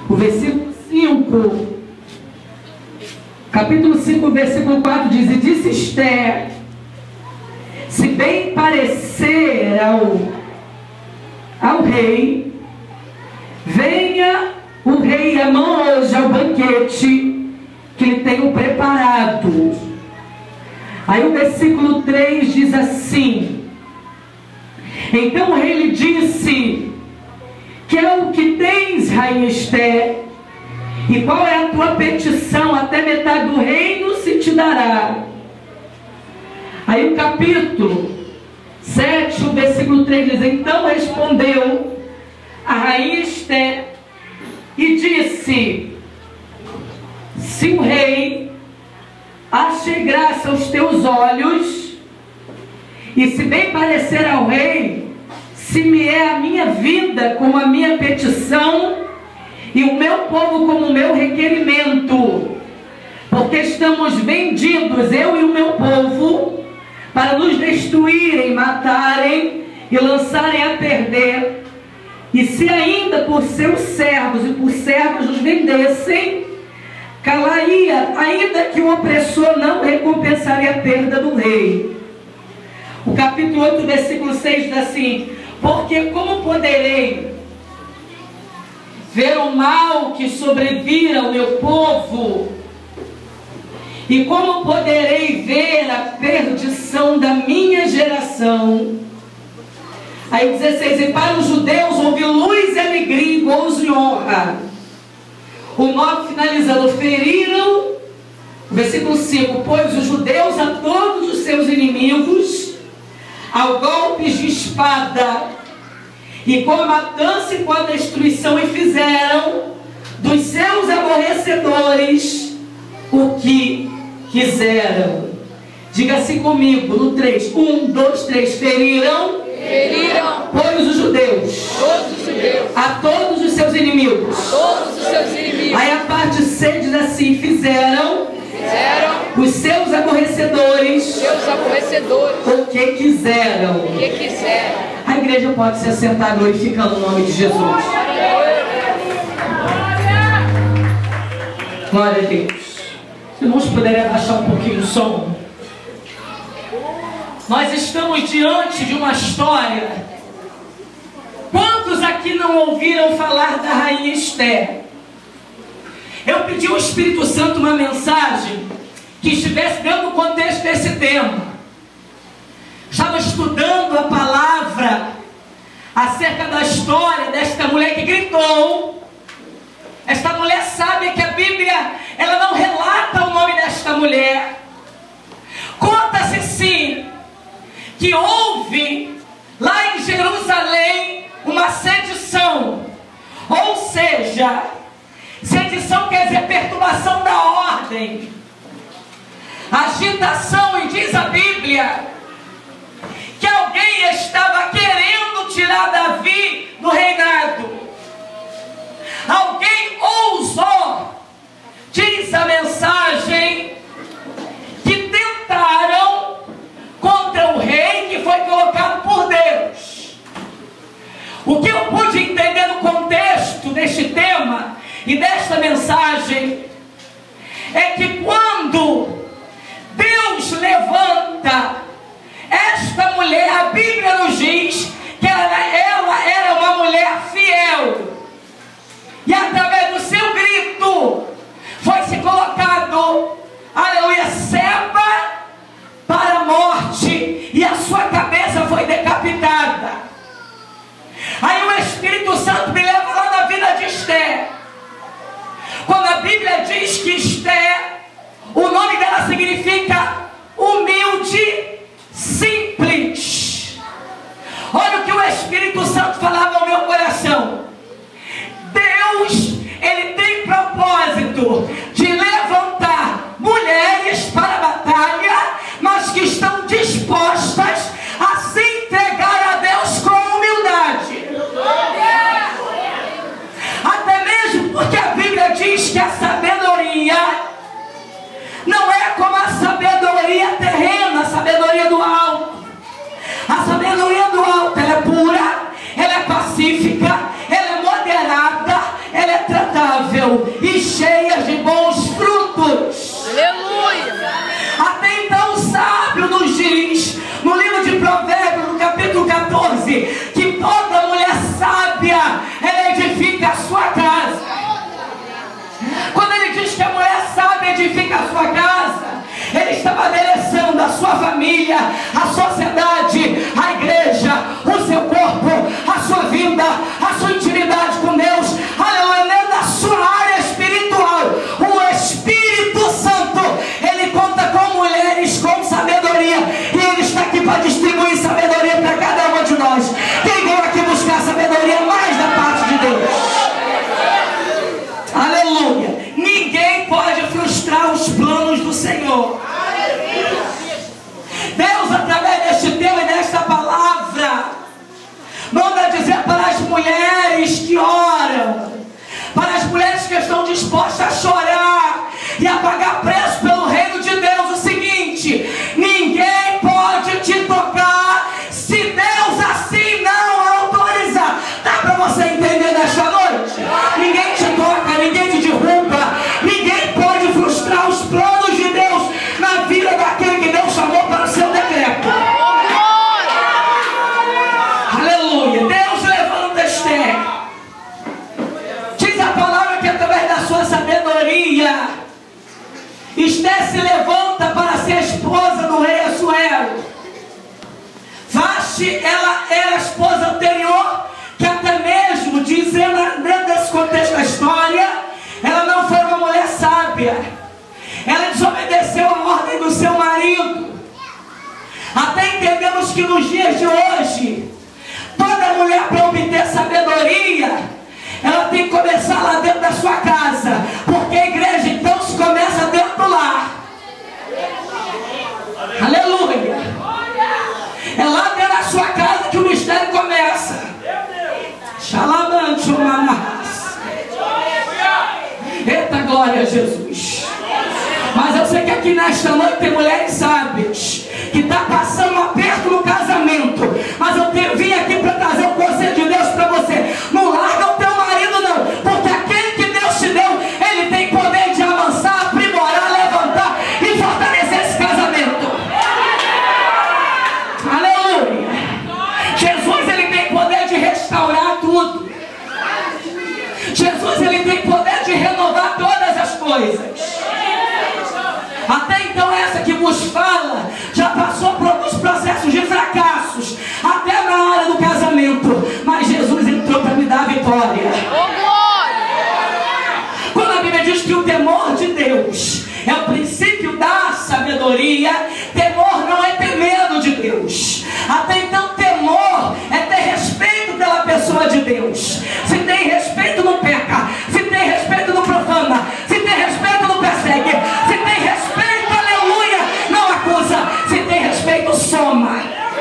O versículo 5, capítulo 5, versículo 4 diz: E disse Esther: se bem parecer ao rei, venha o rei Amã hoje ao banquete que lhe tenho preparado. Aí o versículo 3 diz assim: então o rei lhe disse: que é o que tens, rainha Esther, e qual é a tua petição? Até metade do reino se te dará. Aí o capítulo 7, o versículo 3 diz: então respondeu a rainha Esther e disse: se o rei achei graça aos teus olhos, e se bem parecer ao rei, se me é a minha vida como a minha petição, e o meu povo como o meu requerimento, porque estamos vendidos, eu e o meu povo, para nos destruírem, matarem e lançarem a perder. E se ainda por seus servos e por servas nos vendessem, calaria, ainda que o opressor não recompensaria a perda do rei. O capítulo 8, versículo 6 diz assim: porque como poderei ver o mal que sobrevira ao meu povo, e como poderei ver a perdição da minha geração? Aí o 16: e para os judeus houve luz e alegria, gozo e honra. O 9 finalizando: feriram, versículo 5, pois os judeus a todos os seus inimigos, ao golpes de espada, e com a matança e com a destruição, e fizeram dos seus aborrecedores o que quiseram. Diga assim comigo no 3, 1, 2, 3, feriram, pois os judeus, a todos os seus inimigos. Aí a parte C diz assim: fizeram os seus aborrecedores o que quiseram. A igreja pode se assentar glorificando o nome de Jesus. Glória a Deus. Se irmãos puderem abaixar um pouquinho o som. Nós estamos diante de uma história. Quantos aqui não ouviram falar da rainha Esther? Eu pedi ao Espírito Santo uma mensagem que estivesse dentro do contexto desse tema. Estava estudando a palavra acerca da história desta mulher que gritou. Esta mulher sabe que a Bíblia, ela não relata o nome desta mulher. Conta-se sim que houve lá em Jerusalém uma sedição. Ou seja, sedição quer dizer perturbação da ordem, agitação, e diz a Bíblia que alguém estava querendo tirar Davi do reinado. Alguém ousou, diz a mensagem, que tentaram contra o rei que foi colocado por Deus. O que eu pude entender no contexto deste tema e desta mensagem é que quando Deus levanta esta mulher, a Bíblia nos diz que ela era uma mulher fiel, e através do seu grito foi se colocado, aleluia, Seba para a morte, e a sua cabeça foi decapitada. Aí o Espírito Santo me leva lá na vida de Esther. Quando a Bíblia diz que Esther, o nome dela significa humilde, simples. Olha o que o Espírito Santo falava ao meu coração. Deus, ele tem propósito de levantar mulheres para a batalha, mas que estão dispostas a se entregar a Deus com humildade. Até mesmo porque a Bíblia diz que a sabedoria não é como a sabedoria terrena, a sabedoria do alto. A sabedoria do alto, ela é pura, ela é pacífica, ela é moderada, ela é tratável. e cheias de bons frutos. Aleluia. Até então o sábio nos diz, no livro de Provérbios, no capítulo 14, que toda mulher sábia, ela edifica a sua casa. Quando ele diz que a mulher sábia edifica a sua casa, ele estava adereçando a sua família, a sociedade, a igreja, o seu corpo, a sua vida, a sua intimidade com Deus, aleluia, na sua área espiritual. O Espírito Santo, ele conta com mulheres com sabedoria, e ele está aqui para distribuir sabedoria para cada uma de nós. Quem veio aqui buscar sabedoria mais da parte de Deus? Aleluia. Ninguém pode frustrar os planos do Senhor. Deus, através deste tema e desta palavra, manda dizer para as mulheres que oram, para as mulheres que estão dispostas a chorar e a pagar preço pelo reino de Deus, o seguinte: ninguém pode te tocar se Deus assim não autorizar. Dá para você entender nesta noite? Ninguém te toca, ninguém te derruba, ninguém pode frustrar os planos de Deus na vida daquele que Deus chamou para o seu decreto. Aleluia. Deus levanta Esther. Diz a palavra que através da sua sabedoria, Esther se levanta para ser a esposa do rei Assuero. Vasti, ela era a esposa anterior, que até mesmo, dizendo dentro desse contexto da história, ela não foi uma mulher sábia. Ela desobedeceu a ordem do seu marido. Até entendemos que nos dias de hoje, toda mulher, para obter sabedoria, ela tem que começar lá dentro da sua casa, porque a igreja então se começa dentro do lar. Aleluia. É lá dentro da sua casa que o mistério começa. Xalamante, Manahas. Eita glória a Jesus. Mas eu sei que aqui nesta noite tem mulheres sábias que estão passando um aperto no casamento, mas eu vim aqui para trazer o conselho de Deus para você. Não larga o teu marido não, porque aquele que Deus te deu, ele tem poder de avançar, aprimorar, levantar e fortalecer esse casamento. Aleluia. Jesus, ele tem poder de restaurar tudo. Jesus, ele tem poder de renovar todas as coisas. Até então essa que vos fala já passou por alguns processos de fracassos, até na área do casamento, mas Jesus entrou para me dar a vitória. Quando a Bíblia diz que o temor de Deus é o princípio da sabedoria, temor não é ter medo de Deus. Até então temor é ter respeito pela pessoa de Deus. Se tem respeito, não peca. Se tem respeito, não profana. Se tem respeito, não persegue. Se tem respeito, aleluia, não acusa. Se tem respeito, soma.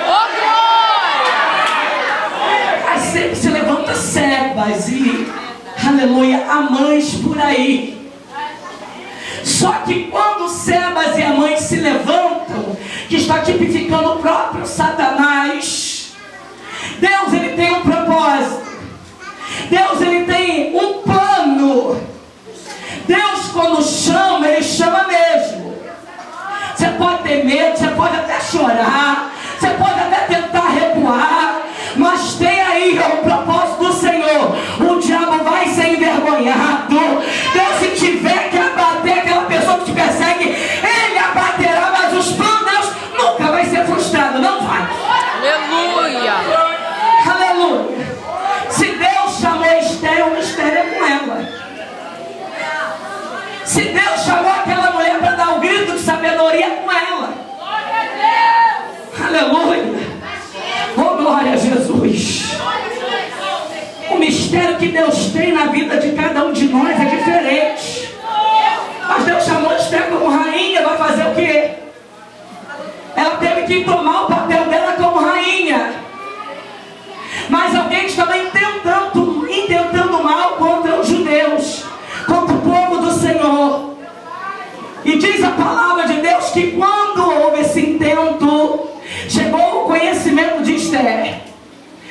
Mas sempre se levanta Sebas e, aleluia, há mães por aí. Só que quando Sebas e a mãe se levantam, que está tipificando o próprio Satanás, Deus, ele tem um propósito. Deus, ele tem um plano. Deus, quando chama, ele chama mesmo. Você pode ter medo, você pode até chorar, você pode até tentar recuar, mas tem aí o propósito do Senhor. O diabo vai ser envergonhado. Deus, se tiver que abater aquela pessoa que te persegue, ele abaterá, mas os planos de Deus nunca vai ser frustrado, não vai. Aleluia. Aleluia. Se Deus chamou Esther, o mistério é com ela. Se Deus chamou aquela mulher para dar um grito de sabedoria, é com ela. Aleluia. Oh, glória a Jesus. O mistério que Deus tem na vida de cada um de nós é diferente. Mas Deus chamou Esther como rainha, vai fazer o quê? Ela teve que tomar o papel dela como rainha. Mas alguém estava intentando mal contra os judeus, contra o povo do Senhor. E diz a palavra de Deus que quando houve esse intento, chegou o conhecimento de Esther.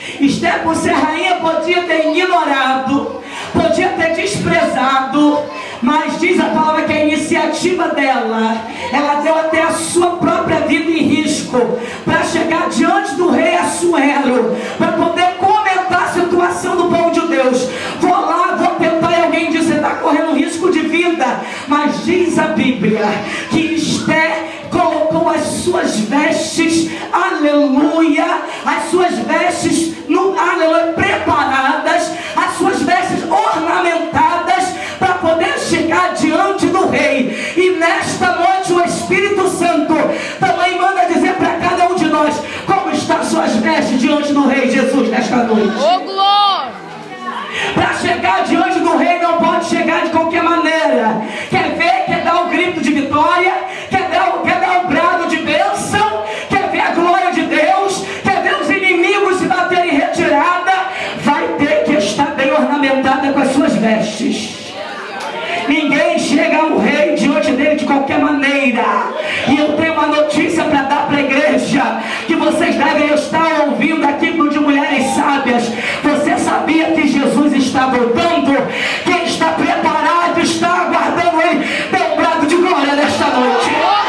Esther, por ser rainha, podia ter ignorado, podia ter desprezado, Mas diz a palavra que a iniciativa dela, ela deu até a sua própria vida em risco para chegar diante do rei Assuero, para poder comentar a situação do povo de Deus. Vou lá, vou tentar, e alguém diz: você está correndo risco de vida. Mas diz a Bíblia que Esther colocou as suas vestes, aleluia, as suas vestes, aleluia, preparadas, as suas vestes ornamentadas, para poder chegar diante do rei. E nesta noite o Espírito Santo também manda dizer para cada um de nós como estão suas vestes diante do rei Jesus nesta noite. Oh, glória! Para chegar diante do rei não pode chegar de qualquer maneira. Quer ver, quer dar o grito de vitória, quer dar o brado de bênção, quer ver a glória de Deus, quer ver os inimigos se baterem em retirada, vai ter que estar bem ornamentada com as suas vestes. Ninguém chega ao rei diante dele de qualquer maneira. E eu tenho uma notícia para dar para a igreja, que vocês devem estar ouvindo aqui de mulheres sábias. Você sabia que Jesus está voltando? Quem está preparado está aguardando ele. Dê um brado de glória nesta noite.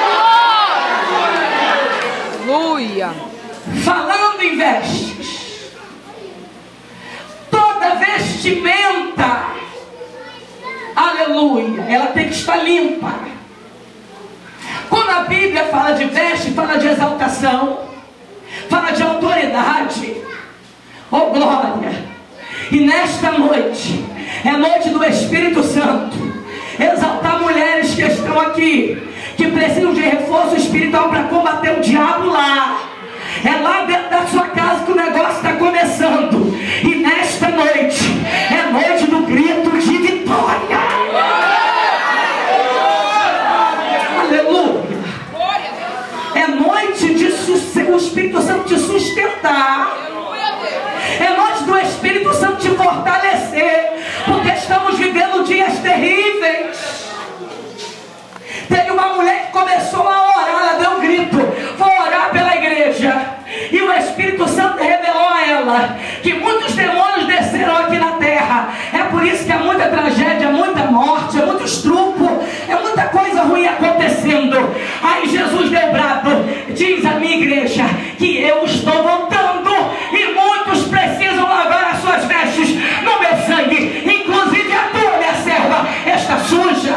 Aleluia! Falando em vestes, toda vestimenta, aleluia, ela tem que estar limpa. Quando a Bíblia fala de veste, fala de exaltação, fala de autoridade. Oh glória! E nesta noite é noite do Espírito Santo exaltar mulheres que estão aqui, que precisam de reforço espiritual para combater o diabo lá. É lá dentro da sua casa que o negócio está começando. E nesta noite é noite do grito de vitória. Aleluia. É noite de o Espírito Santo te sustentar. É noite do Espírito Santo te fortalecer, porque estamos vivendo dias terríveis. Teve uma mulher que começou a orar, ela deu um grito: vou orar pela igreja. E o Espírito Santo revelou a ela que muitos demônios desceram aqui na terra. É por isso que há muita tragédia, muita morte, é muito estupro, é muita coisa ruim acontecendo. Aí Jesus deu brado: diz a minha igreja que eu estou voltando, e muitos precisam lavar as suas vestes no meu sangue, inclusive a tua, minha serva, está suja.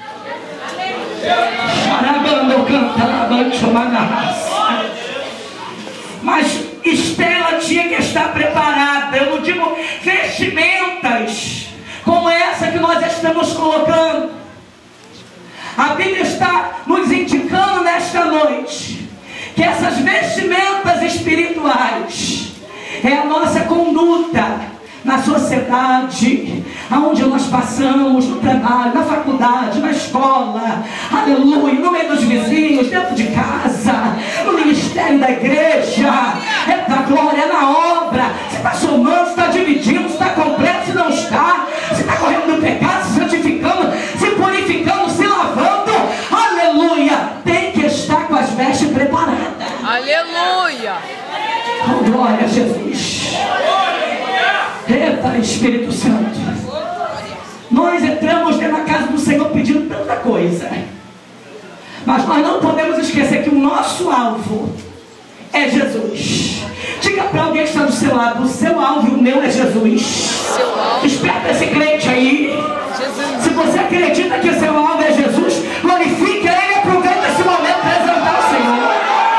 Mas Estela tinha que estar preparada. Eu não digo vestimentas como essa que nós estamos colocando. A Bíblia está nos indicando nesta noite que essas vestimentas espirituais é a nossa conduta na sociedade, aonde nós passamos, no trabalho, na faculdade, na escola, aleluia, no meio dos vizinhos, dentro de casa, no ministério da igreja, é da glória, é na obra. Você está somando, você está dividindo, você está completo, se não está, você está correndo do pecado, se santificando, se purificando, se lavando, aleluia, tem que estar com as vestes preparadas. Aleluia! Oh, glória a Jesus. Eita, Espírito Santo. Nós entramos dentro da casa do Senhor pedindo tanta coisa, mas nós não podemos esquecer que o nosso alvo é Jesus. Diga para alguém que está do seu lado: o seu alvo e o meu é Jesus. Esperta esse crente aí. Se você acredita que o seu alvo é Jesus, glorifique a Ele e aproveite esse momento para exaltar o Senhor.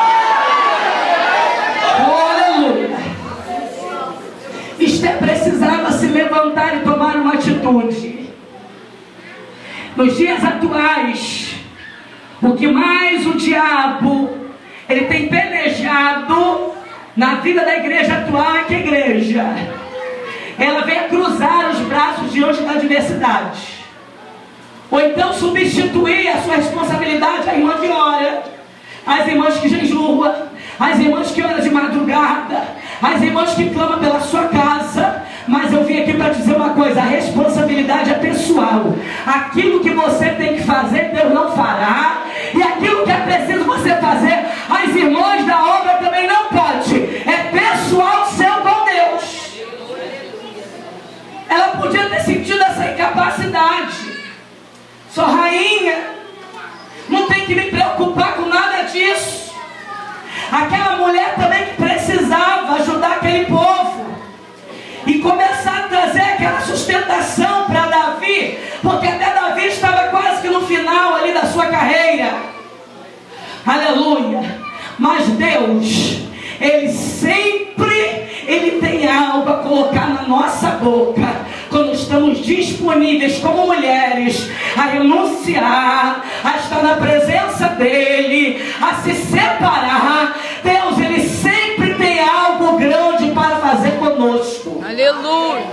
Esther precisava se levantar e tomar uma atitude. Nos dias atuais, o que mais o diabo ele tem pelejado na vida da igreja atual é que a igreja ela vem cruzar os braços diante da adversidade, ou então substituir a sua responsabilidade à irmã que ora, às irmãs que jejuam, às irmãs que oram de madrugada, às irmãs que clamam pela sua casa. Mas eu vim aqui para dizer uma coisa: a responsabilidade é pessoal. Aquilo que você tem que fazer, Deus não fará, e aquilo que é preciso você fazer, as irmãs da obra também não pode. É pessoal seu com Deus. Ela podia ter sentido essa incapacidade, aquela mulher também que precisava ajudar aquele povo e começar a trazer aquela sustentação para Davi, porque até Davi estava quase que no final ali da sua carreira. Aleluia. Mas Deus, Ele sempre tem algo a colocar na nossa boca quando estamos disponíveis como mulheres a renunciar, a estar na presença dEle, a se separar. Deus, Ele sempre tem algo grande para fazer conosco. Aleluia.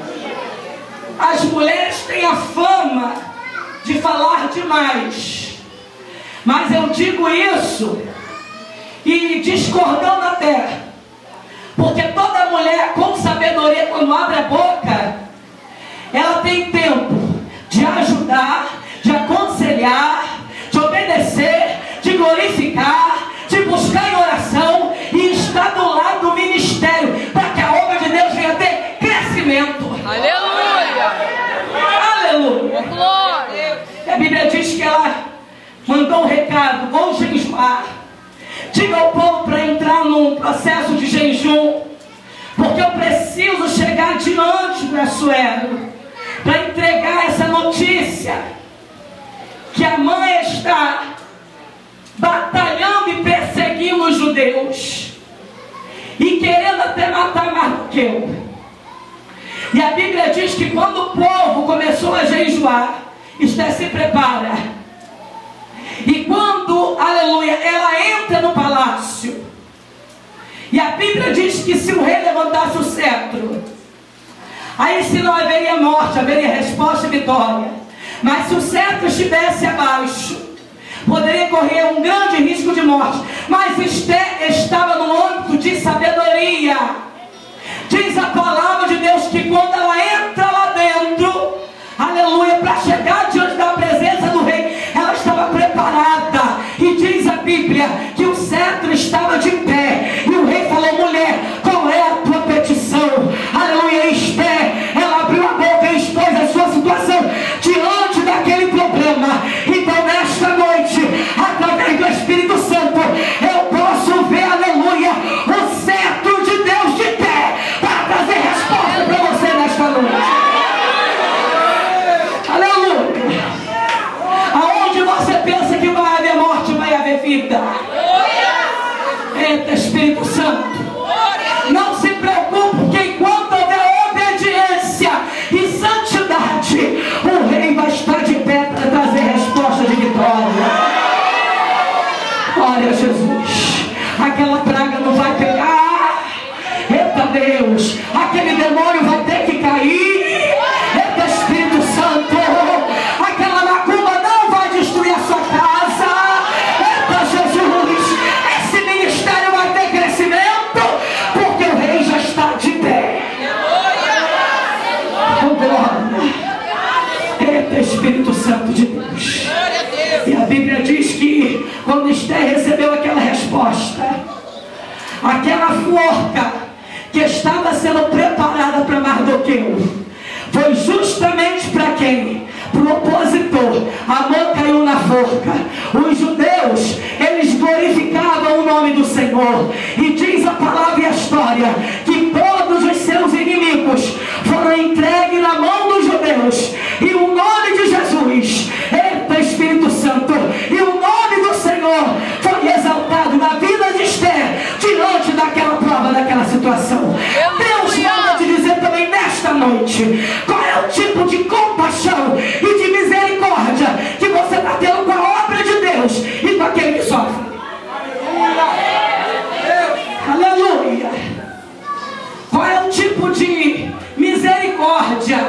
As mulheres têm a fama de falar demais, mas eu digo isso e discordando até, porque toda mulher com sabedoria, quando abre a boca, ela tem tempo de ajudar, de aconselhar, de obedecer, de glorificar, de buscar em oração e estar do lado do ministério, para que a obra de Deus venha ter crescimento. Aleluia. Aleluia. Glória. A Bíblia diz que ela mandou um recado: vou jejuar. Diga ao povo para entrar num processo de jejum, porque eu preciso chegar diante do Assuero para entregar essa notícia que a mãe está batalhando e perseguindo os judeus e querendo até matar Mardoqueu. E a Bíblia diz que quando o povo começou a jejuar, Esther se prepara. E quando, aleluia, ela entra no palácio, e a Bíblia diz que se o rei levantasse o cetro, aí se não haveria morte, haveria resposta e vitória. Mas se o cetro estivesse abaixo, poderia correr um grande risco de morte. Mas Esther estava no âmbito de sabedoria. Diz a palavra de Deus que quando ela entra lá dentro, aleluia, para chegar diante da presença do rei, ela estava preparada. E diz a Bíblia que o cetro estava de pé, e o rei falou: mulher, qual é a tua petição? Aleluia. Esther, ela abriu a boca e expôs a sua situação diante daquele problema. Então nesta noite, através do Espírito Santo, eu posso ver, aleluia, o cetro de Deus de pé para trazer resposta para você nesta noite. Aleluia. Aonde você pensa que vai haver morte, vai haver vida. Eita, Espírito Santo, não se preocupe, porque enquanto houver obediência e santidade, o rei vai estar de pé para trazer resposta de vitória. Glória a Jesus. Aquela praga não vai pegar. Eita Deus, aquele demônio vai ter que cair. Eita Espírito Santo, aquela macumba não vai destruir a sua casa. Eita Jesus, esse ministério vai ter crescimento, porque o rei já está de pé. Oh glória. Eita Espírito Santo de Deus. E a Bíblia diz que quando Esther recebeu aquela resposta, aquela forca que estava sendo preparada para Mardoqueu, foi justamente para quem? Para o opositor. A mão caiu na forca. Os judeus, eles glorificavam o nome do Senhor. E diz a palavra e a história que todos os seus inimigos foram entregues na mão dos judeus. E o nome de Jesus, eita Espírito Santo, e o nome do Senhor foi exaltado na vida de Esther diante daquela prova, daquela situação. Deus manda te dizer também nesta noite qual é o tipo de compaixão e de misericórdia que você está tendo com a obra de Deus e com aquele que sofre. Aleluia. Qual é o tipo de misericórdia?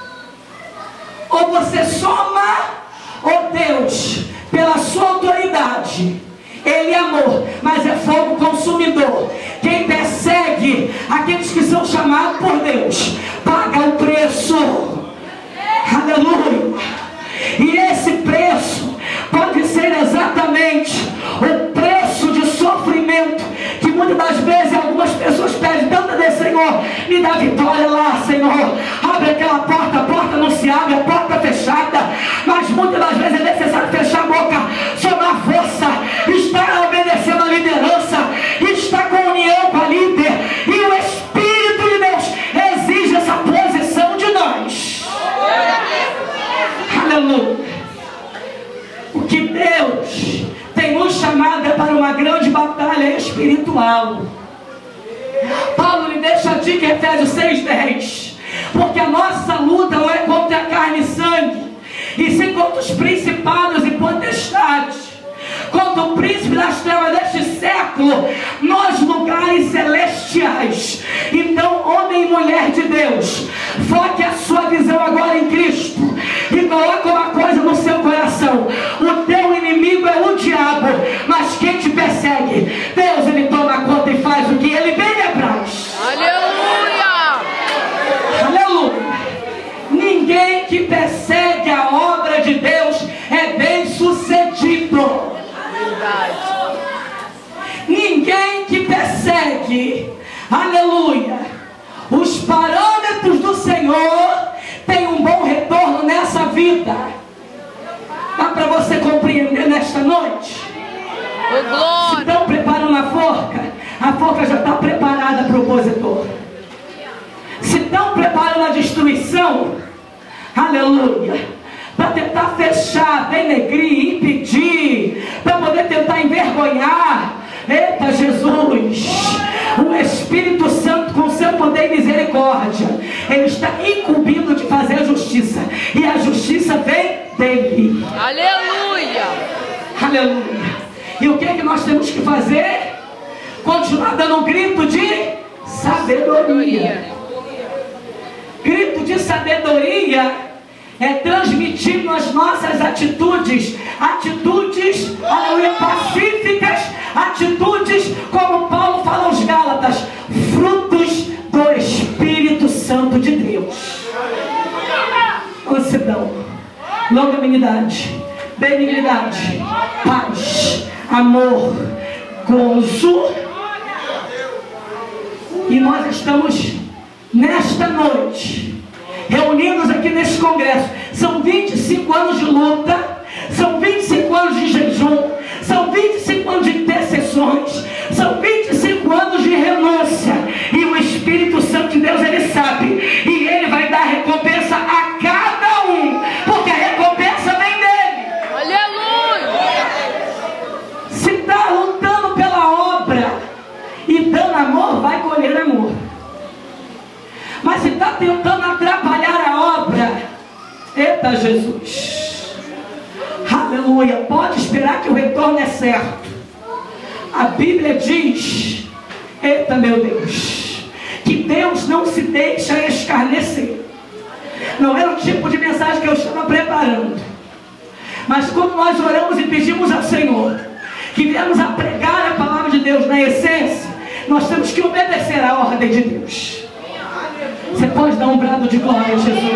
Ou você soma, ou Deus, pela sua autoridade, Ele é amor, mas é fogo consumidor. Quem persegue aqueles que são chamados por Deus paga o preço. Aleluia. E esse preço pode ser exatamente o preço de sofrimento que muitas das vezes algumas pessoas pedem tanto a Deus: Senhor, me dá vitória lá, Senhor, abre aquela porta, a porta não se abre, a porta fechada. Mas muitas das vezes é necessário fechar a boca, somar força, estar obedecendo a liderança, O que Deus tem nos chamado é para uma grande batalha espiritual. Paulo lhe deixa a dica em Efésios 6:10. Porque a nossa luta não é contra a carne e sangue, e sim contra os principados e potestades, contra o príncipe das trevas deste século, nos lugares celestiais. Então, homem e mulher de Deus, foque a sua visão agora em Cristo e coloque uma coisa no seu coração: o teu inimigo é o diabo, mas quem te persegue, Deus, ele toma conta e faz o que ele bem lhe apraz. Aleluia! Aleluia! Ninguém que persegue a obra de Deus é bem sucedido. Ninguém que persegue, aleluia, os parâmetros do Senhor tem um bom retorno nessa vida. Dá para você compreender nesta noite? Se estão preparando a forca já está preparada para o opositor. Se estão preparando a destruição, aleluia, para tentar fechar, denegrir, impedir, para poder tentar envergonhar, eita Jesus, o Espírito Santo com seu poder e misericórdia, ele está incumbido de fazer a justiça, e a justiça vem dele. Aleluia! Aleluia! E o que é que nós temos que fazer? Continuar dando um grito de sabedoria. Grito de sabedoria é transmitir nas nossas atitudes, aleluia, pacíficas, atitudes, como Paulo fala aos Gálatas, frutos do Espírito Santo de Deus. Mansidão, longanimidade, benignidade, paz, amor, gozo. E nós estamos nesta noite reunidos aqui nesse congresso. São 25 anos de luta, são 25 anos de jejum, são 25 anos de intercessões, são 25 anos de renúncia, e o Espírito Santo de Deus, ele sabe, e ele vai dar recompensa a cada um, porque a recompensa vem dele. Aleluia! Se está lutando pela obra e dando amor, vai colher amor. Mas se está tentando atrapalhar a obra, eita Jesus, aleluia, pode esperar que o retorno é certo. A Bíblia diz, eita meu Deus, que Deus não se deixa escarnecer. Não era o tipo de mensagem que eu estava preparando, mas quando nós oramos e pedimos ao Senhor que viemos a pregar a palavra de Deus na essência, nós temos que obedecer à ordem de Deus. Você pode dar um brado de glória a Jesus?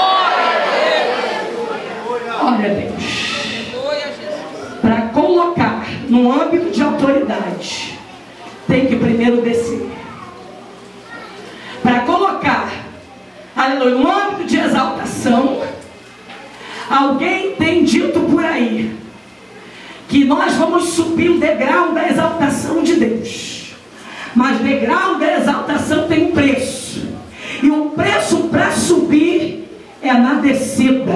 Glória a Deus. Para colocar no âmbito de autoridade, tem que primeiro descer. Para colocar, aleluia, no âmbito de exaltação, alguém tem dito por aí que nós vamos subir o degrau da exaltação de Deus, mas degrau da exaltação tem um preço. E o preço para subir é na descida.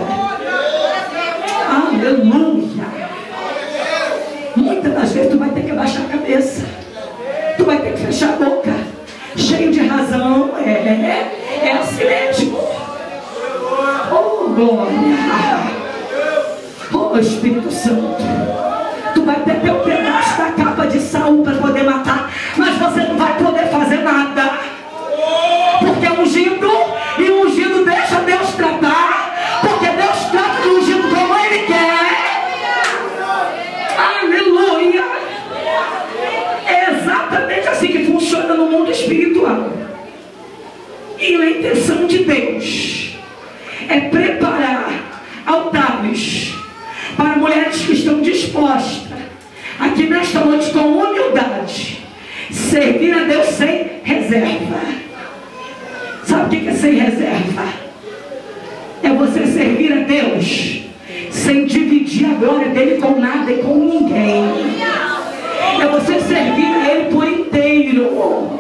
Aleluia. Muitas das vezes tu vai ter que abaixar a cabeça, tu vai ter que fechar a boca, cheio de razão. É assim mesmo. Oh glória. Oh Espírito Santo, tu vai ter teu pedaço da capa de Saul para poder matar, mas você não vai poder fazer nada. Porque é ungido, e o ungido deixa Deus tratar, porque Deus trata do ungido como Ele quer. Aleluia. É exatamente assim que funciona no mundo espiritual. E a intenção de Deus é preparar altares para mulheres que estão dispostas, aqui nesta noite, com humildade, servir a Deus sem reserva. Sabe o que é sem reserva? É você servir a Deus sem dividir a glória dele com nada e com ninguém. É você servir a Ele por inteiro.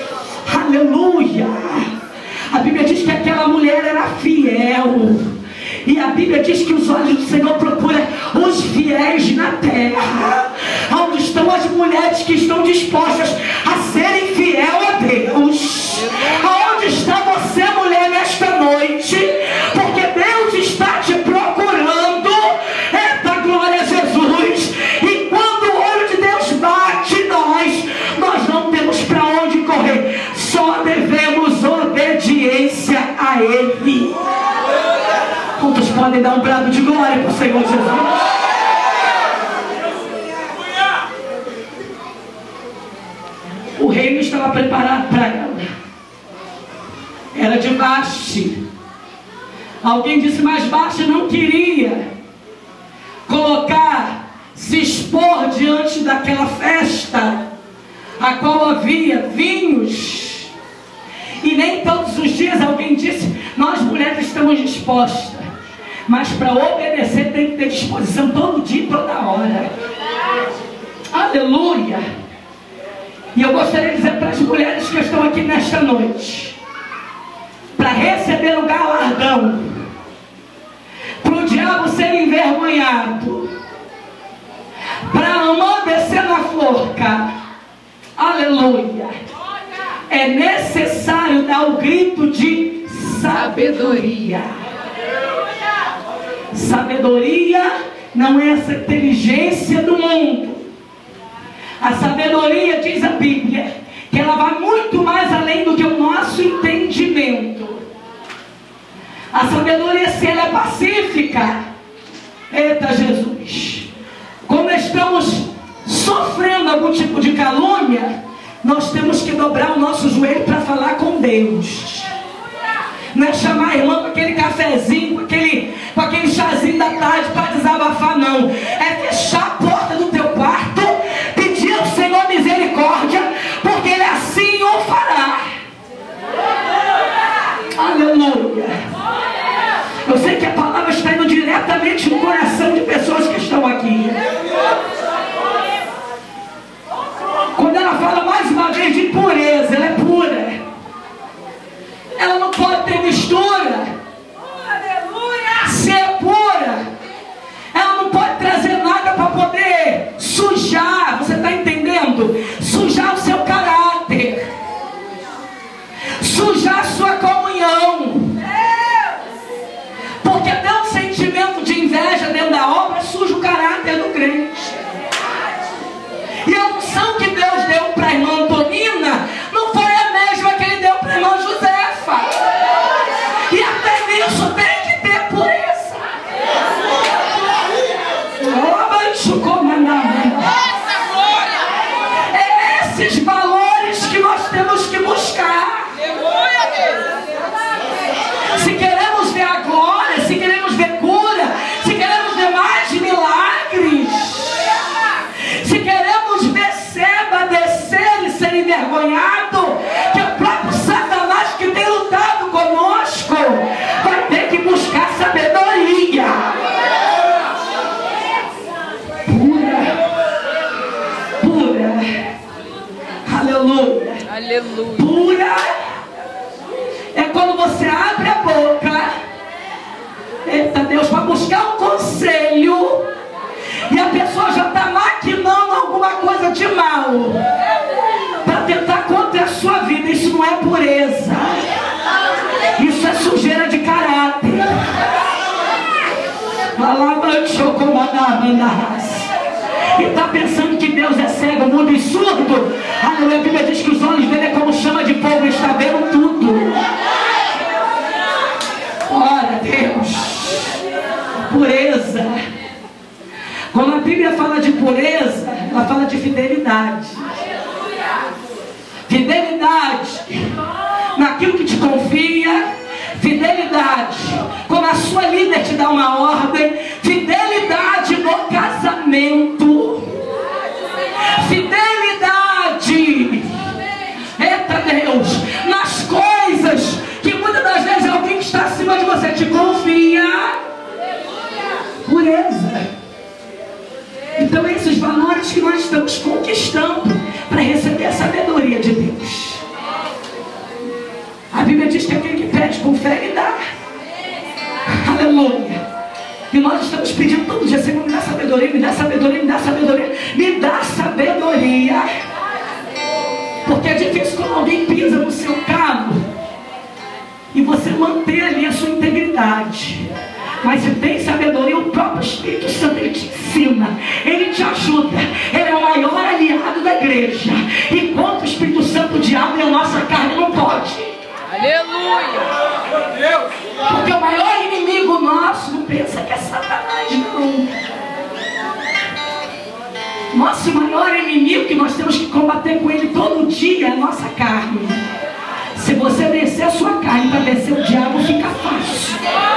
Aleluia. A Bíblia diz que aquela mulher era fiel, E a Bíblia diz que os olhos do Senhor procuram os fiéis na terra. Onde estão as mulheres que estão dispostas a serem fiel a Deus? Aonde está você, mulher, nesta noite? Porque Deus está te procurando. Eita, glória a Jesus. E quando o olho de Deus bate em nós não temos para onde correr. Só devemos obediência a Ele. Quantos podem dar um brado de glória para o Senhor Jesus? O reino estava preparado para ela. Era de Vaste. Alguém disse, mas Vaste não queria se expor diante daquela festa, a qual havia vinhos. E nem todos os dias alguém disse, nós mulheres estamos dispostas. Mas para obedecer tem que ter disposição todo dia e toda hora. Aleluia. E eu gostaria de dizer para as mulheres que estão aqui nesta noite, para receber o galardão, para o diabo ser envergonhado, para a mão descer na forca, aleluia, é necessário dar o grito de sabedoria. Sabedoria não é essa inteligência do mundo. A sabedoria, diz a Bíblia, que ela vai muito mais além do que o nosso entendimento. A sabedoria, se ela é pacífica, eita Jesus, quando estamos sofrendo algum tipo de calúnia, nós temos que dobrar o nosso joelho para falar com Deus. Não é chamar a irmã com aquele cafezinho, com aquele chazinho da tarde para desabafar, não. É fechar a porta do teu quarto, pedir ao Senhor misericórdia, porque Ele assim o fará. Aleluia. Eu sei que a palavra está indo diretamente no coração de pessoas que estão aqui. Quando ela fala mais uma vez de pureza, ela é pura. Ela não pode ter mistura. Se é pura, ela não pode trazer nada para poder sujar. Você está entendendo? Sujar o seu caráter, sujar a sua comunhão. Porque até um sentimento de inveja dentro da obra suja o caráter do crente. E a unção que Deus deu para a irmã Antonina não foi a mesma que Ele deu para a irmã Josefa. E até nisso tem que ter pureza. É esses valores que nós temos que buscar. Se queremos ver a glória, se queremos ver cura, se queremos ver mais milagres, se queremos ver Seba descer e ser envergonhado, que o próprio Satanás que tem lutado conosco vai ter que buscar sabedoria. Pura. Aleluia. Aleluia. Pura é quando você abre a boca, eita Deus, para buscar um conselho, e a pessoa já está maquinando alguma coisa de mal para tentar contra a sua vida. Isso não é pureza, isso é sujeira de caráter. E está pensando que Deus é cego, mudo e surdo. Aleluia. A Bíblia diz que os olhos dele é como chama de fogo, ele está vendo tudo. Glória a Deus. Pureza. Quando a Bíblia fala de pureza, ela fala de fidelidade. Fidelidade naquilo que te confia. Fidelidade quando a sua líder te dá uma ordem. Fidelidade no casamento. Fidelidade, eita Deus, nas coisas que muitas das vezes alguém que está acima de você te confia. Pureza. Então esses valores que nós estamos conquistando para receber a sabedoria de Deus. A Bíblia diz que aquele que pede com fé, ele dá. Aleluia. E nós estamos pedindo todo dia: Senhor, me dá sabedoria, me dá sabedoria, me dá sabedoria, me dá sabedoria. Porque é difícil quando alguém pisa no seu carro e você manter ali a sua integridade. Mas se tem sabedoria, o próprio Espírito Santo, ele te ensina, ele te ajuda. Ele é o maior aliado da igreja. Enquanto o Espírito Santo, o diabo e a nossa carne não pode. Aleluia. Porque o maior inimigo nosso não pensa que é Satanás, não. Nosso maior inimigo, que nós temos que combater com ele todo dia, é a nossa carne. Se você vencer a sua carne para vencer o diabo, fica fácil.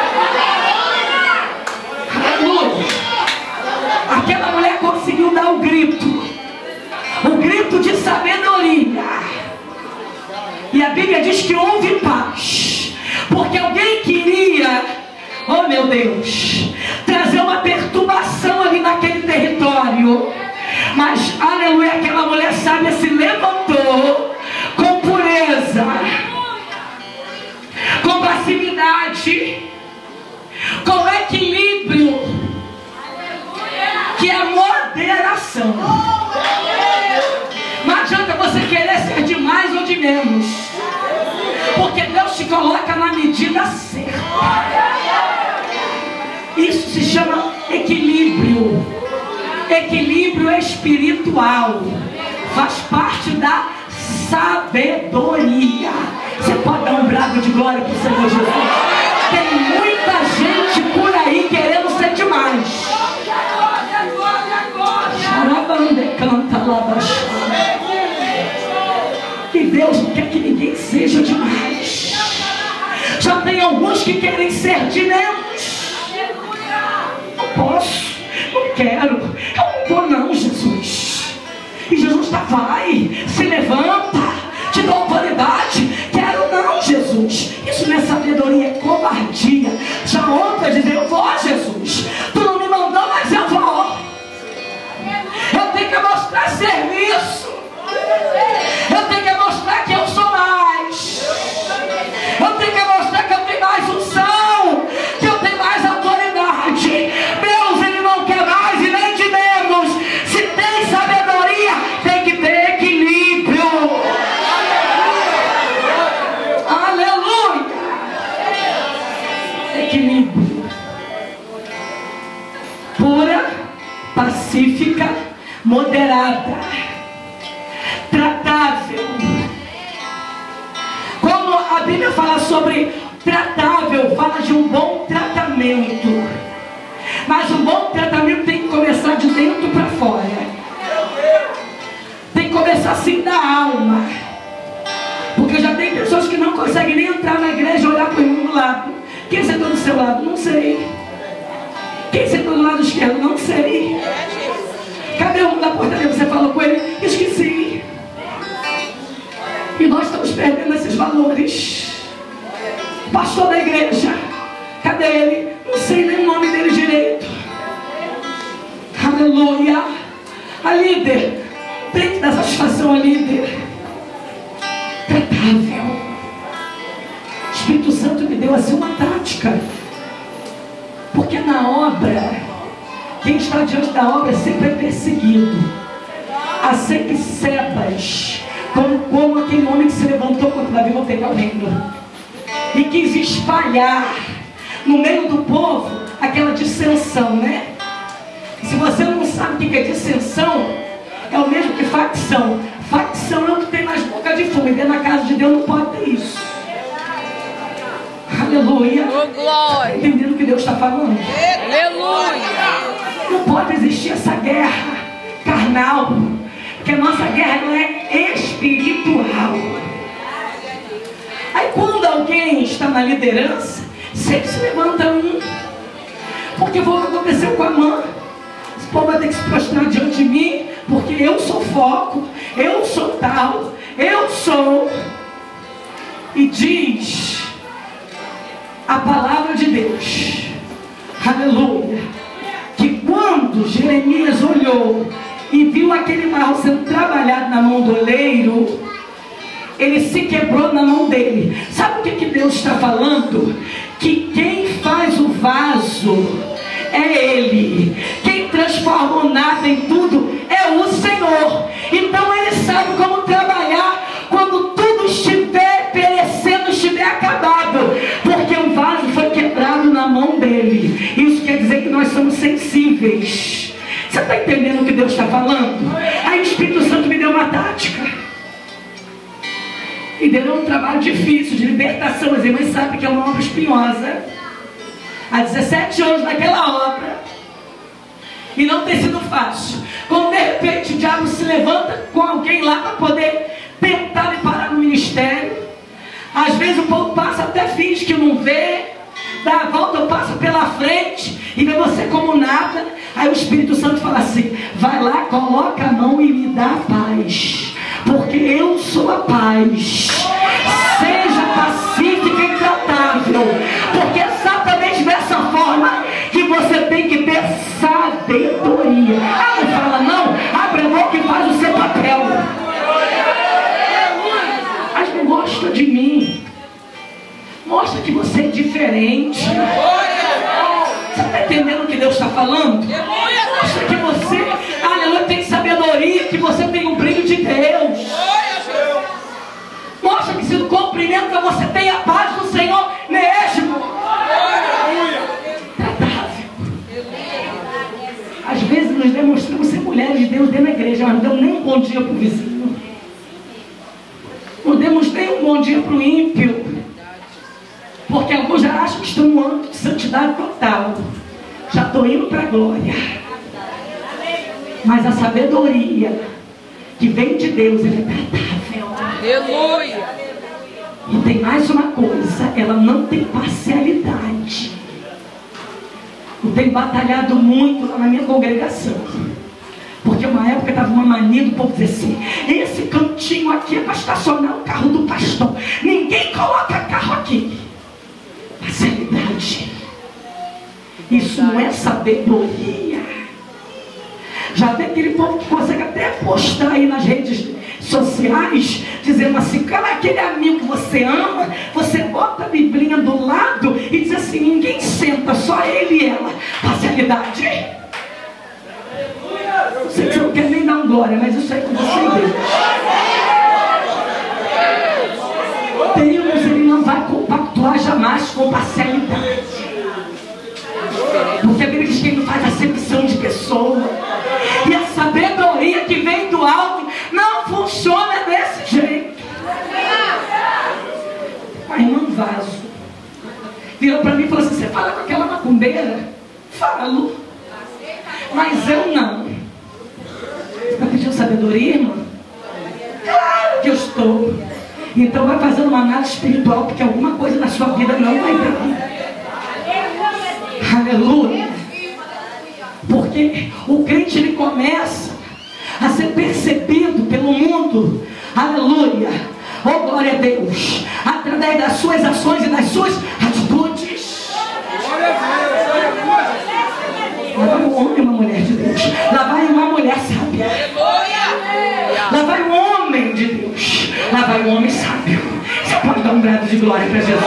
Aleluia. Aquela mulher conseguiu dar o grito de sabedoria. E a Bíblia diz que houve paz, porque alguém queria, oh meu Deus, trazer uma perturbação ali naquele território. Mas, aleluia, aquela mulher sábia se levantou com pureza, com passividade, com equilíbrio, que é moderação. Não adianta você querer ser de mais ou de menos, porque Deus te coloca na medida certa. Isso se chama equilíbrio. Equilíbrio espiritual faz parte da sabedoria. Você pode dar um brado de glória para o Senhor Jesus? Tem muita gente por aí querendo ser demais. E Deus não quer que ninguém seja demais. Já tem alguns que querem ser de menos. Não posso, não quero, eu não vou não, Jesus. E Jesus está, vai, se levanta, te dá autoridade. Quero não, Jesus. Isso não é sabedoria, é covardia. Já outra dizer: eu vou, Jesus. Tu não me mandou, mas eu vou. Eu tenho que mostrar serviço. Eu tenho que mostrar que eu sou mais. Eu tenho que mostrar que eu tenho mais unção, que eu tenho mais autoridade. Deus, ele não quer mais e nem de menos. Se tem sabedoria, tem que ter equilíbrio. Aleluia. Equilíbrio. Pura, pacífica, moderada, tratável. Como a Bíblia fala sobre tratável, fala de um bom tratamento. Mas um bom tratamento tem que começar de dentro para fora. Tem que começar assim da alma. Porque já tem pessoas que não conseguem nem entrar na igreja e olhar para o irmão do lado. Quem sentou do seu lado? Não sei. Quem sentou do lado esquerdo? Não sei. Cadê o da portaria? Você falou com ele? Esqueci. E nós estamos perdendo esses valores. Pastor da igreja, cadê ele? Não sei nem o nome dele direito. Aleluia. A líder, tem que dar satisfação a líder. Tratável. O Espírito Santo me deu assim uma tática. Porque na obra, quem está diante da obra sempre é perseguido. Há sempre sebas, como aquele homem que se levantou contra Davi: vou pegar o reino. E quis espalhar no meio do povo aquela dissensão, né? Se você não sabe o que é dissensão, é o mesmo que facção. Facção é o que tem mais boca de fumo. E dentro da casa de Deus não pode ter isso. Aleluia. Glória. Entendendo o que Deus está falando? Aleluia. Não pode existir essa guerra carnal, porque a nossa guerra não é espiritual. Aí quando alguém está na liderança, sempre se levanta um. Porque foi o que aconteceu com a mãe. Esse povo vai ter que se prostrar diante de mim, porque eu sou foco, eu sou tal, eu sou. E diz a palavra de Deus, aleluia, que quando Jeremias olhou e viu aquele barro sendo trabalhado na mão do oleiro, ele se quebrou na mão dele. Sabe o que Deus está falando? Que quem faz mas o vaso é Ele. Quem transforma o nada em tudo é o Senhor. Então Ele sabe como trabalhar quando tudo estiver perecendo, estiver acabado, porque o vaso foi quebrado na mão dele. Isso quer dizer que nós somos sensíveis. Você está entendendo o que Deus está falando? Aí o Espírito Santo me deu uma tática e deu um trabalho difícil de libertação. As irmãs sabem que é uma obra espinhosa. Há 17 anos naquela obra e não tem sido fácil. Quando de repente o diabo se levanta com alguém lá para poder tentar me parar no ministério, às vezes o povo passa, até finge que não vê, dá a volta, passa pela frente e vê você como nada. Aí o Espírito Santo fala assim: vai lá, coloca a mão e me dá paz, porque eu sou a paz. Seja pacífica e tratável, porque é exatamente dessa forma que você tem que ter sabedoria. Ah, não fala não, abre a boca e faz o seu papel. Mas não gosta de mim, mostra que você é diferente. Você está entendendo o que Deus está falando? Mostra que você, aleluia, tem sabedoria, que você tem o brilho de Deus. Mostra que se no cumprimento você tem a paz do Senhor mesmo. Tratável. Às vezes nos demonstramos ser mulheres de Deus dentro da igreja, mas não damos nem um bom dia para o vizinho. Não demos nem um bom dia para o ímpio. Porque alguns já acham que estão no âmbito de santidade total. Já estou indo para a glória. Mas a sabedoria que vem de Deus, ela é tratável. Aleluia. E tem mais uma coisa, ela não tem parcialidade. Eu tenho batalhado muito lá na minha congregação, porque uma época estava uma mania do povo dizer assim: esse cantinho aqui é para estacionar o carro do pastor, ninguém coloca carro aqui. Parcialidade. Isso não é sabedoria. Já tem aquele povo que consegue até postar aí nas redes sociais, dizendo assim: cara, aquele amigo que você ama, você bota a biblinha do lado e diz assim: ninguém senta, só ele e ela. Parcialidade. Eu sei que você não quer nem dar um glória, mas isso aí com você e Deus. Deus, ele não vai compactuar jamais com parcialidade. Porque a Bíblia diz que ele não faz acepção de pessoa. E a sabedoria que vem do alto não funciona desse jeito. A irmã Vaso virou para mim e falou assim: você fala com aquela macumbeira? Falo. Mas eu não. Você está pedindo sabedoria, irmã? Claro que eu estou. Então vai fazendo uma análise espiritual, porque alguma coisa na sua vida não vai bem. Aleluia. Porque o crente, ele começa a ser percebido pelo mundo. Aleluia. Oh, glória a Deus. Através das suas ações e das suas atitudes. Lá vai um homem e uma mulher de Deus. Lá vai uma mulher sábia. Lá vai um homem de Deus. Lá vai um homem sábio. Você pode dar um grado de glória para Jesus?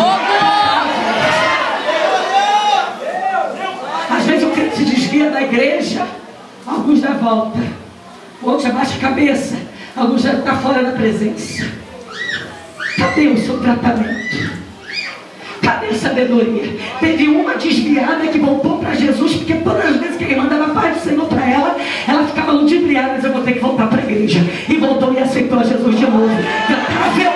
Às vezes o crente se desvia da igreja, alguns dá volta, outros abaixa a cabeça, alguns já estão fora da presença. Cadê o seu tratamento? Cadê a sabedoria? Teve uma desviada que voltou para Jesus, porque todas as vezes que ele mandava a paz do Senhor para ela, ela ficava ludibriada, mas eu vou ter que voltar para a igreja. E voltou e aceitou a Jesus de novo. Tratável.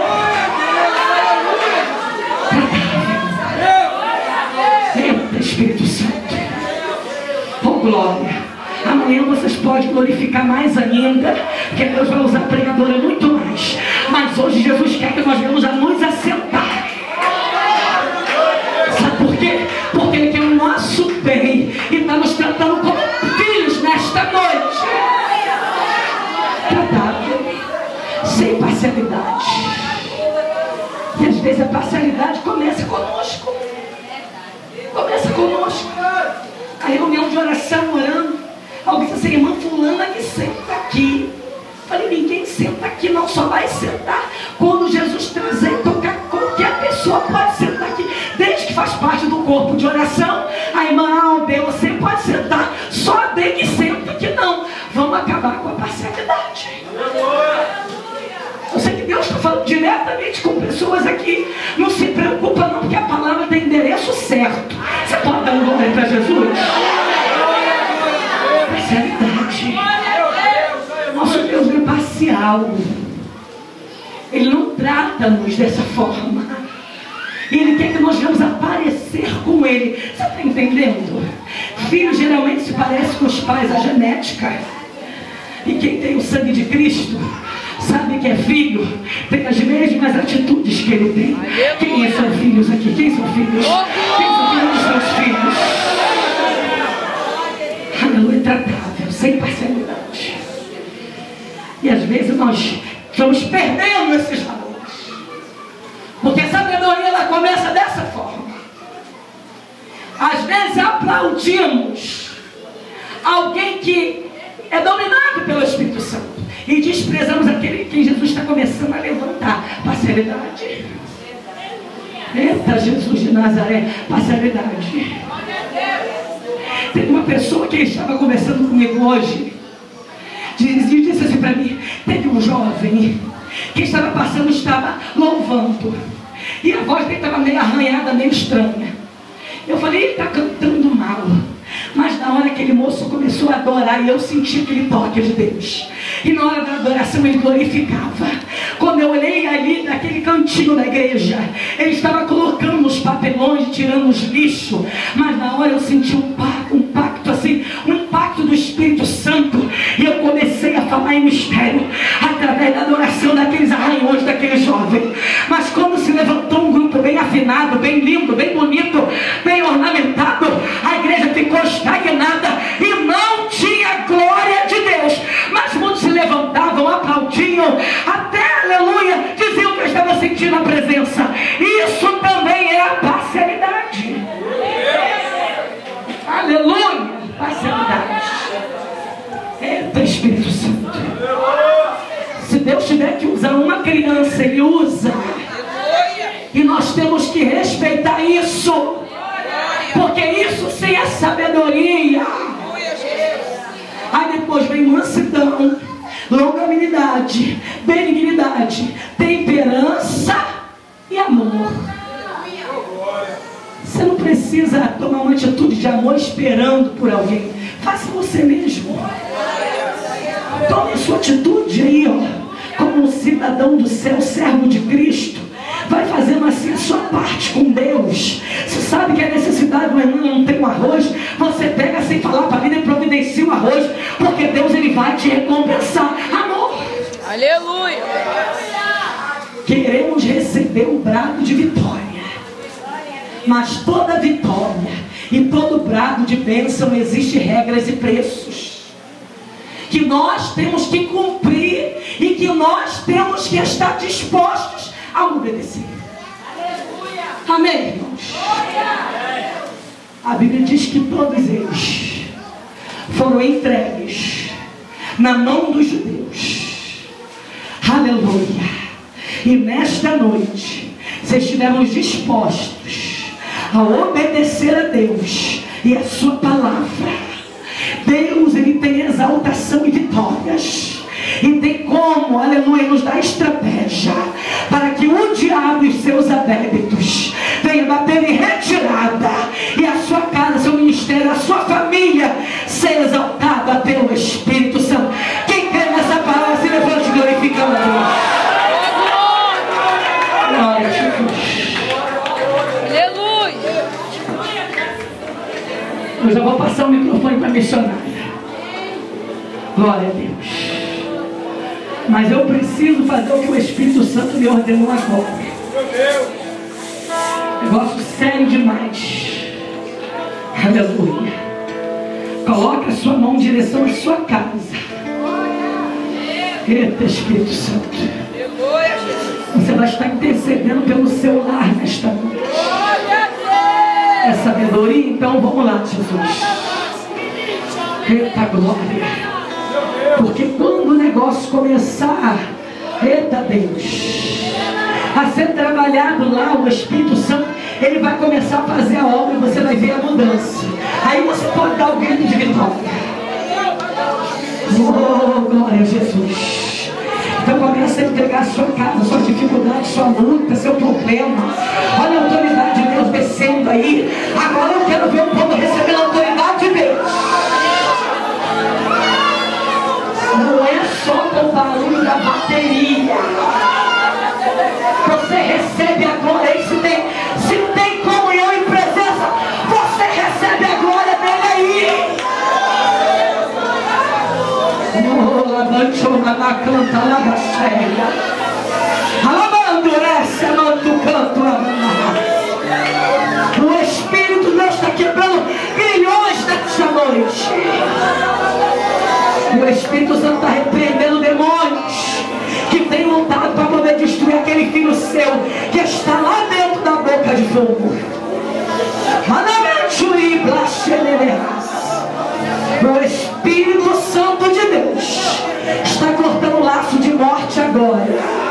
Eita, Espírito Santo. Oh, glória. Amanhã vocês podem glorificar mais ainda, porque Deus vai usar a pregadora muito mais. Mas hoje Jesus quer que nós venhamos a nos assentar. Sabe por quê? Porque Ele quer o nosso bem e está nos tratando como filhos nesta noite. Tratável, sem parcialidade. E às vezes a parcialidade começa conosco. Começa conosco. A reunião de oração, orando. Alguém disse assim: irmã fulana que senta aqui. Falei: ninguém senta aqui, não, só vai sentar quando Jesus trazer e tocar. Qualquer pessoa pode sentar aqui, desde que faz parte do corpo de oração. A irmã A ou B, você pode sentar, só D que senta que não. Vamos acabar com a parcialidade. Eu sei que Deus está falando diretamente com pessoas aqui. Não se preocupa não, porque a palavra tem endereço certo. Você pode dar um glória para Jesus? Parcialidade. Nosso Deus é parcial. Ele não trata-nos dessa forma. Ele quer que nós venhamos aparecer com Ele. Você está entendendo? Filho geralmente se parece com os pais, a genética. E quem tem o sangue de Cristo sabe que é filho, tem as mesmas atitudes que ele tem. Quem são filhos aqui? Quem são filhos? Quem são filhos dos seus filhos? Aleluia, tratável, sem parcialidade. E às vezes nós estamos perdendo esses valores, porque a sabedoria ela começa dessa forma. Às vezes aplaudimos alguém que é dominado pelo Espírito Santo e desprezamos aquele que Jesus está começando a levantar. Parcialidade. Eita, Jesus de Nazaré, parcialidade. Tem uma pessoa que estava conversando comigo hoje, disse assim para mim, teve um jovem que estava passando, estava louvando, e a voz dele estava meio arranhada, meio estranha. Eu falei, ele está cantando mal. Mas na hora que aquele moço começou a adorar, e eu senti aquele toque de Deus, e na hora da adoração ele glorificava. Quando eu olhei ali naquele cantinho da igreja, ele estava colocando os papelões, tirando os lixos. Mas na hora eu senti um pacto assim, um impacto do Espírito Santo. E eu comecei a falar em mistério, através da adoração daqueles arranhões daquele jovem. Mas quando se levantou um grupo bem afinado, bem lindo, bem bonito, bem ornamentado, a igreja ficou estagnada e não tinha glória de Deus. Mas muitos se levantavam, aplaudiam, até, aleluia, diziam que eu estava sentindo a presença. Isso também é a parcialidade. Aleluia, parcialidade. Eita, Espírito Santo. Se Deus tiver que usar uma criança, Ele usa. E nós temos que respeitar isso, porque isso sim é sabedoria. Aí depois vem mansidão, longanimidade, benignidade, temperança e amor. Você não precisa tomar uma atitude de amor esperando por alguém. Faça você mesmo. Tome a sua atitude aí, ó, como um cidadão do céu, servo de Cristo. Vai fazendo assim a sua parte com Deus. Você sabe que a necessidade do irmão não tem um arroz, você pega sem falar para a vida e providencia o arroz, porque Deus ele vai te recompensar. Amor. Aleluia. Queremos receber um brado de vitória, mas toda vitória e todo brado de bênção existe regras e preços que nós temos que cumprir e que nós temos que estar dispostos a obedecer. Amém, irmãos? A Bíblia diz que todos eles foram entregues na mão dos judeus. Aleluia. E nesta noite, se estivermos dispostos a obedecer a Deus e a sua palavra, Deus ele tem exaltação e vitórias. E tem como, aleluia, nos dar estratégia para que o diabo e seus adébitos venham bater em retirada, e a sua casa, seu ministério, a sua família seja exaltada pelo Espírito Santo. Quem crê nessa palavra, se levante glorificando a Deus. Glória a Jesus. Aleluia. Eu já vou passar o microfone para a missionária. Glória a Deus. Mas eu preciso fazer o que o Espírito Santo me ordenou agora. Negócio sério demais. Aleluia. Coloque a sua mão em direção à sua casa. Eita, Espírito Santo. Você vai estar intercedendo pelo seu lar nesta noite. É sabedoria? Então vamos lá, Jesus. Eita glória. Porque quando o negócio começar, eita Deus, a ser trabalhado lá, o Espírito Santo, Ele vai começar a fazer a obra e você vai ver a mudança. Aí você pode dar o grito de vitória. Oh, glória a Jesus. Então começa a entregar a sua casa, sua dificuldade, sua luta, seu problema. Olha a autoridade de Deus descendo aí. Agora eu quero ver o povo recebendo a autoridade de Deus. Não é só com o barulho da bateria. Você recebe a glória. E se tem comunhão e presença, você recebe a glória dele aí. Oh, lavanchona na canta, lava cheia. Alabando essa, manto canto. O Espírito de Deus está quebrando grilhões nessa noite. O Espírito Santo está repreendendo demônios que tem lutado para poder destruir aquele filho seu que está lá dentro da boca de fogo. O Espírito Santo de Deus está cortando o laço de morte agora.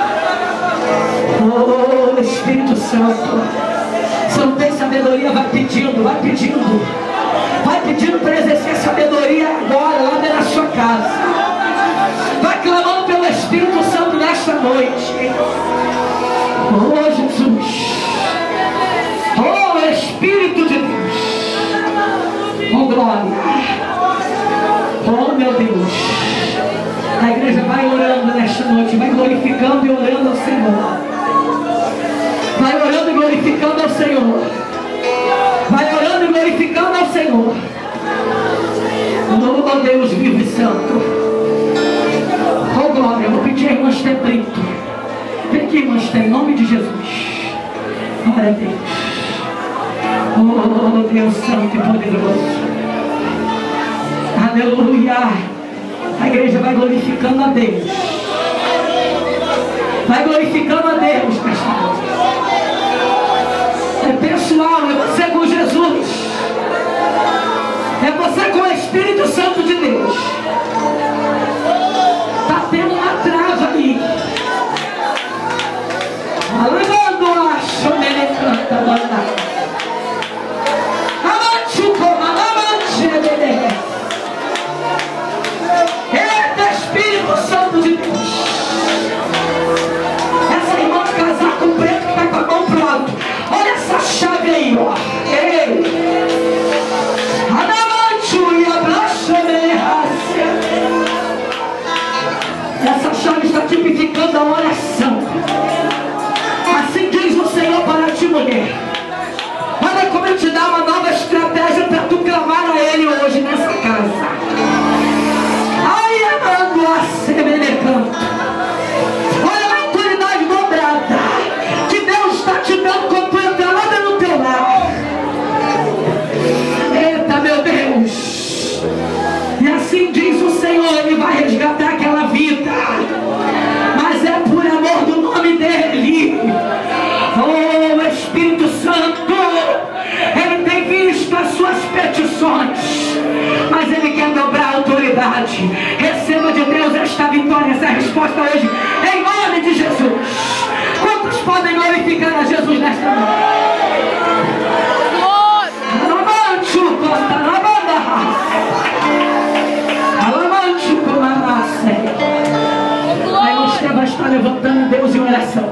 Oh, Espírito Santo, se não tem sabedoria, vai pedindo, vai pedindo. Vai pedindo para exercer sabedoria agora, lá dentro da sua casa. Vai clamando pelo Espírito Santo nesta noite. Oh, Jesus. Oh, Espírito de Deus. Oh, glória. Oh, meu Deus. A igreja vai orando nesta noite. Vai glorificando e orando ao Senhor. Vai orando e glorificando ao Senhor. Vai orando e glorificando ao Senhor. Oh, Deus vivo e santo. Oh, glória. Eu vou pedir a irmã Esther Brito. Vem aqui, irmã Esther, em nome de Jesus. Glória a Deus. Oh, Deus santo e poderoso. Aleluia. A igreja vai glorificando a Deus. Vai glorificando a Deus, pastor. É pessoal, é você com Jesus. É você com o Espírito Santo de Deus. Está tendo uma trava aí. Alabando a chomene canta, manda. Eita, Espírito Santo de Deus. Essa irmã de casaco preto que está com a mão pro alto. Olha essa chave aí, ó. Ei. Essa chave está tipificando a oração. Assim diz o Senhor para ti, mulher. Olha como Ele te dá uma nova estratégia para tu clamar a Ele hoje nessa casa. Ai, amando a semelhança. Olha a autoridade dobrada que Deus está te dando quando tu entrar lá dentro do teu lar. Eita, meu Deus. E assim diz o Senhor, Ele vai resgatar aquela vida. Mas é por amor do nome dEle. Oh, Espírito Santo, Ele tem visto as suas petições, mas Ele quer dobrar a autoridade. Receba de Deus esta vitória, essa resposta hoje, em nome de Jesus. Quantos podem glorificar a Jesus nesta noite? Aí você vai estar levantando Deus em oração.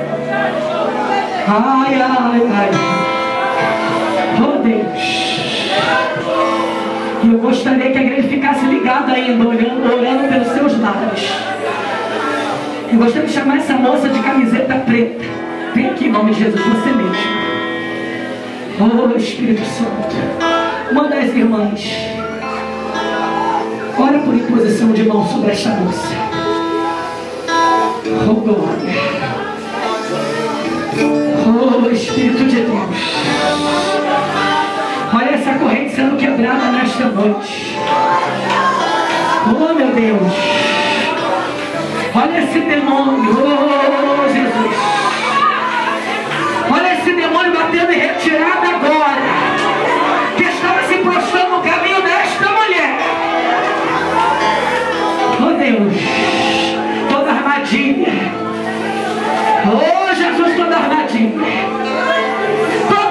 Ai, ai, ai. Oh, Deus. E eu gostaria que a igreja ficasse ligada ainda, orando pelos seus lares. Eu gostaria de chamar essa moça de camiseta preta. Vem aqui em nome de Jesus, você mesmo. Oh, Espírito Santo. Uma das irmãs, ora por imposição de mão sobre esta moça. Oh, glória. Oh, Espírito de Deus. Olha essa corrente sendo quebrada nesta noite. Oh, meu Deus. Olha esse demônio. Oh, Jesus. Olha esse demônio batendo em retirada agora, que estava se prostrando no caminho desta mulher. Oh, Deus. Toda armadilha. Oh, Jesus, toda armadilha. Toda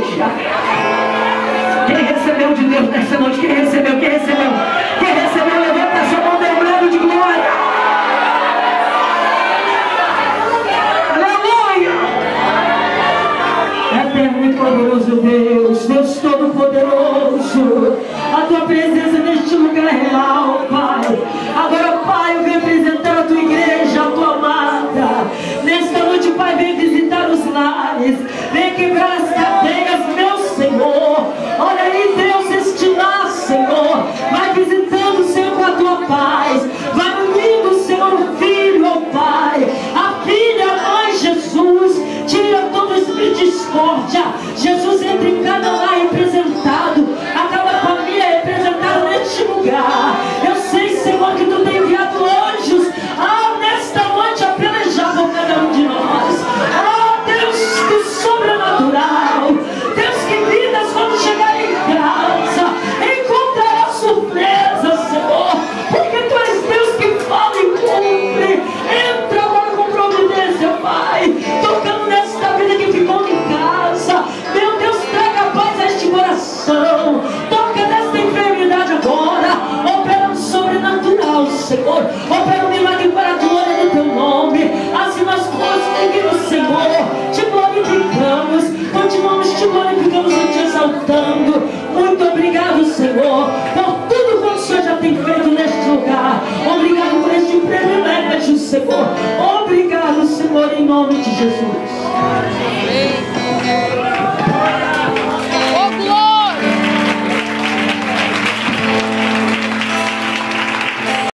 igreja. Quem recebeu de Deus nessa noite? Quem recebeu? Quem recebeu? Quem recebeu, levanta a sua mão lembrando de glória. Aleluia! Eterno e poderoso Deus, Deus Todo-Poderoso, a tua presença neste lugar é real, Pai. Agora, Pai, eu venho apresentar a tua igreja, a tua amada. Nesta noite, Pai, vem visitar os lares, vem quebrar as cadeias, meu Senhor. Olha aí, Deus, este lar, Senhor, vai visitando, Senhor, com a tua paz, vai unindo, Senhor, o filho ao Pai, a filha, a mãe, Jesus. Tira todo espírito de discórdia. Jesus, entra em cada lar representado, a cada família representada neste lugar. Eu sei, Senhor, que tu tem enviado anjos nesta noite a pelejar por cada um de nós. Deus do sobrenatural, Deus que vidas quando chegar em casa encontrará surpresa, Senhor, porque tu és Deus que fala e cumpre. Entra agora com providência, Pai, tocando nesta vida que ficou em casa. Meu Deus, traga paz a este coração. Toca nesta enfermidade agora, opera no sobrenatural, Senhor, opera um milagre para a glória do teu nome. Assim nós conseguimos, Senhor, te glorificamos, continuamos te glorificamos e te exaltando. Muito obrigado, Senhor, por tudo quanto o Senhor já tem feito neste lugar. Obrigado por este privilégio, Senhor. Obrigado, Senhor, em nome de Jesus.